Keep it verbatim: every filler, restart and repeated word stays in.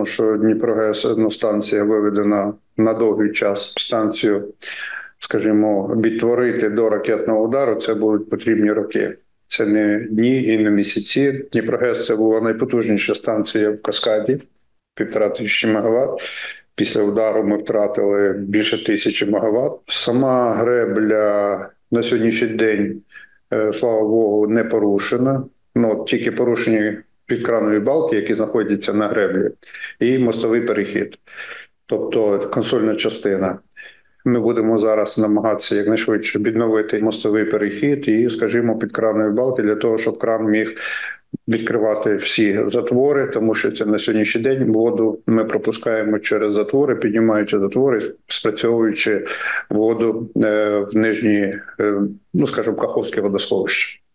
що Дніпрогес, ну, станція виведена на довгий час. Станцію, скажімо, відтворити до ракетного удару, це будуть потрібні роки. Це не дні і не місяці. Дніпрогес – це була найпотужніша станція в Каскаді, півтора тисячі мегаватт. Після удару ми втратили більше тисячі мегаватт. Сама гребля на сьогоднішній день, слава Богу, не порушена. Ну, тільки порушені підкранові балки, які знаходяться на греблі, і мостовий перехід, тобто консольна частина. Ми будемо зараз намагатися якнайшвидше відновити мостовий перехід і, скажімо, підкранові балки для того, щоб кран міг відкривати всі затвори, тому що це на сьогоднішній день воду ми пропускаємо через затвори, піднімаючи затвори, спрацьовуючи воду в нижні, ну, скажімо, Каховське водосховище.